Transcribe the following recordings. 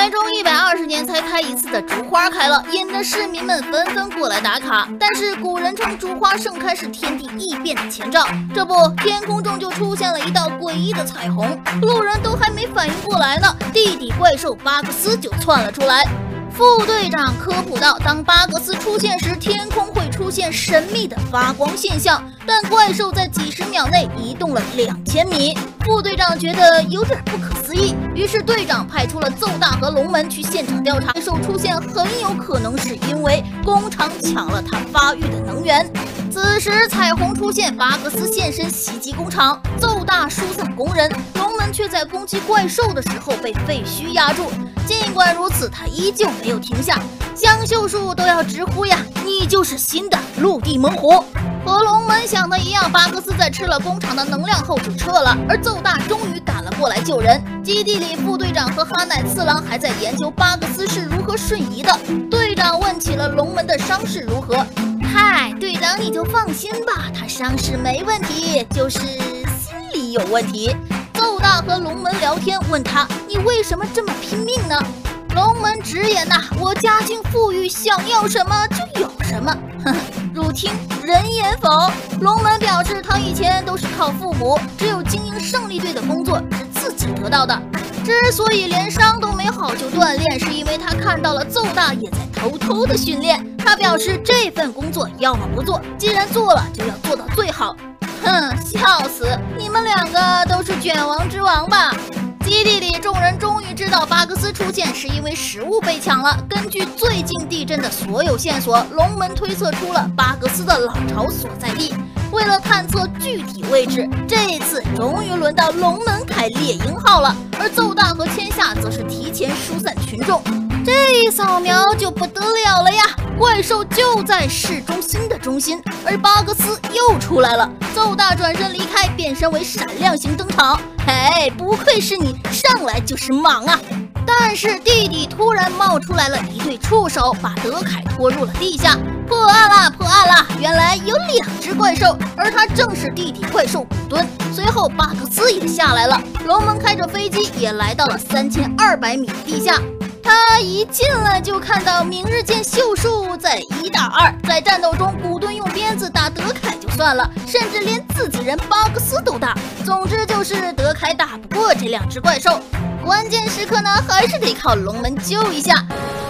年中120年才开一次的竹花开了，引得市民们纷纷过来打卡。但是古人称竹花盛开是天地异变的前兆，这不，天空中就出现了一道诡异的彩虹，路人都还没反应过来呢，地底怪兽巴克斯就窜了出来。副队长科普道，当巴克斯出现时，天空会出现神秘的发光现象，但怪兽在几十秒内移动了2000米。副队长觉得有点不可思议，于是队长派出了奏大和龙门去现场调查。怪兽出现很有可能是因为工厂抢了它发育的能源。此时彩虹出现，巴克斯现身袭击工厂，奏大疏散工人，龙门却在攻击怪兽的时候被废墟压住。尽管如此，他依旧没有停下。江秀树都要直呼呀，你就是新的陆地猛虎。和龙门想的一样，巴克斯在吃了工厂的能量后就撤了，而奏大终于赶了过来救人。基地里，副队长和哈乃次郎还在研究巴克斯是如何瞬移的。队长问起了龙门的伤势如何。嗨，队长你就放心吧，他伤势没问题，就是心里有问题。奏大和龙门聊天，问他你为什么这么拼命呢？龙门直言呐，我家境富裕，想要什么就有什么。呵呵，汝听人言否？龙门表示他以前都是靠父母，只有经营胜利队的工作是自己得到的。之所以连伤都没好就锻炼，是因为他看到了奏大也在偷偷的训练。他表示这份工作要么不做，既然做了就要做到最好。哼，笑死！你们两个都是卷王之王吧？基地里，众人终于知道巴克斯出现是因为食物被抢了。根据最近地震的所有线索，龙门推测出了巴克斯的老巢所在地。为了探测具体位置，这一次终于轮到龙门开猎鹰号了，而奏大和千夏则是提前疏散群众。这一扫描就不得了了呀！怪兽就在市中心的中心，而巴克斯又出来了。奏大转身离开，变身为闪亮型登场。嘿，不愧是你，上来就是莽啊！但是地底突然冒出来了一对触手，把德凯拖入了地下。破案啦！破案啦！原来有2只怪兽，而他正是地底怪兽古敦。随后巴克斯也下来了，龙门开着飞机也来到了3200米地下。他一进来就看到明日见秀树在1打2，在战斗中古敦用鞭子打德凯就算了，甚至连自己人巴克斯都打。总之就是德凯打不过这2只怪兽，关键时刻呢还是得靠龙门救一下。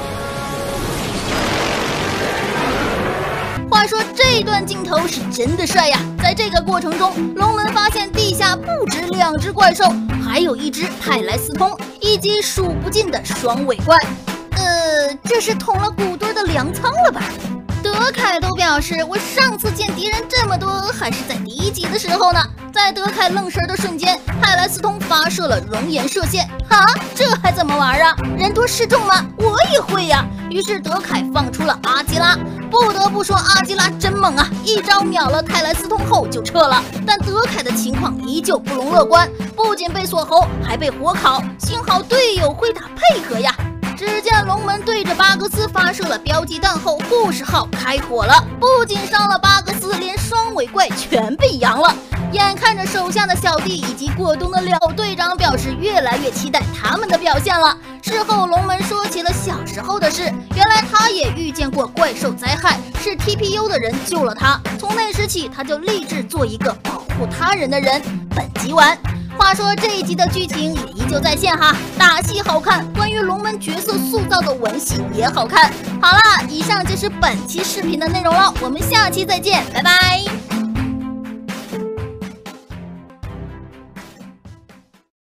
话说这段镜头是真的帅呀！在这个过程中，龙门发现地下不止2只怪兽，还有1只泰莱斯通，以及数不尽的双尾怪。这是捅了古墩的粮仓了吧？德凯都表示，我上次见敌人这么多还是在第1集的时候呢。在德凯愣神的瞬间，泰莱斯通发射了熔岩射线。哈，这还怎么玩啊？人多势众吗？我也会呀。于是德凯放出了阿基拉。不得不说，阿基拉真猛啊！一招秒了泰莱斯通后就撤了。但德凯的情况依旧不容乐观，不仅被锁喉，还被火烤。幸好队友会打配合呀。只见龙门对着巴克斯发射了标记弹后，护士号开火了，不仅伤了巴克斯，连双尾怪全被扬了。眼看着手下的小弟以及过冬的廖队长表示越来越期待他们的表现了。事后龙门说起了小时候的事，原来他也遇见过怪兽灾害，是 TPU 的人救了他，从那时起他就立志做一个保护他人的人。本集完。话说这一集的剧情也依旧在线哈，打戏好看，关于龙门角色塑造的文戏也好看。好啦，以上就是本期视频的内容了，我们下期再见，拜拜。